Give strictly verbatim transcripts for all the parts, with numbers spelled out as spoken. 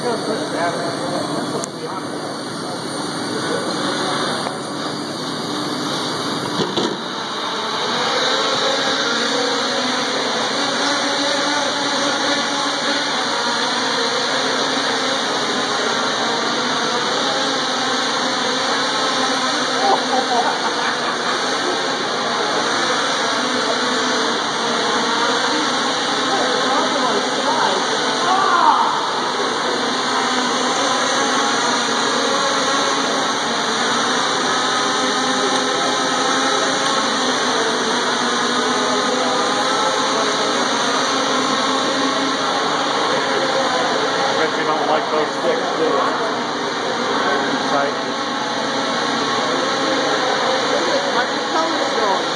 gonna push that. That's to be honest. Like those sticks too. Tight. My propeller's going.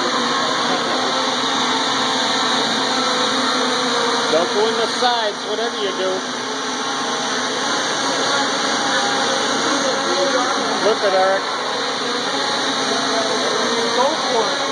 Don't go in the sides, whatever you do. Flip it, Eric. Go for it.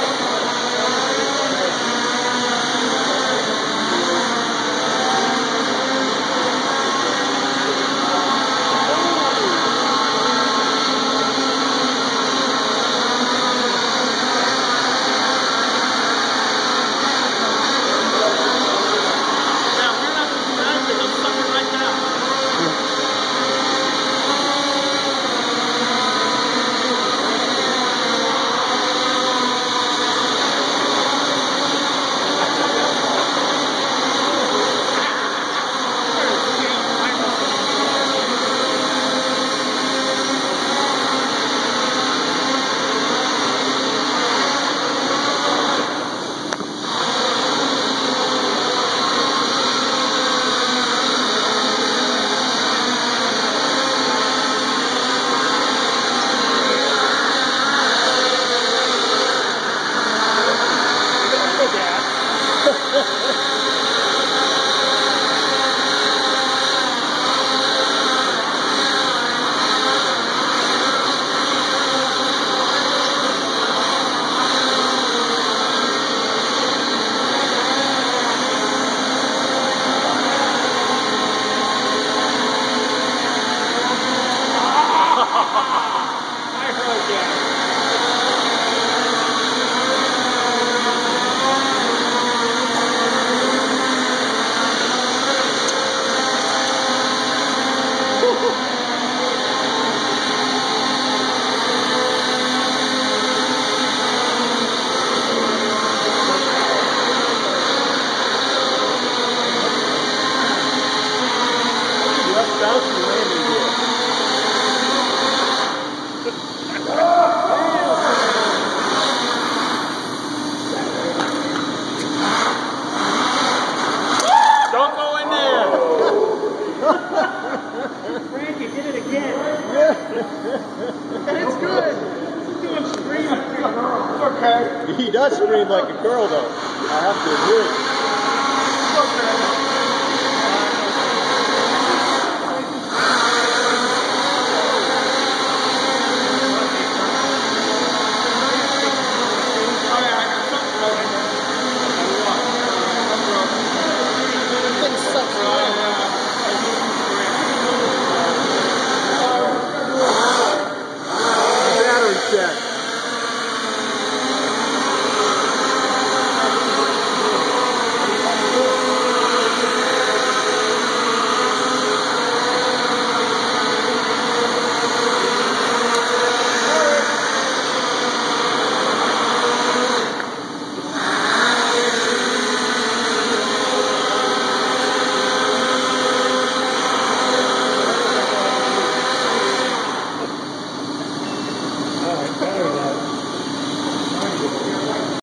I heard that. Just bouncing landing gear. Don't go in there! Frank, you did it again. Yeah. It's good. He's doing screaming like a girl. It's okay. He does scream like a girl, though. I have to agree.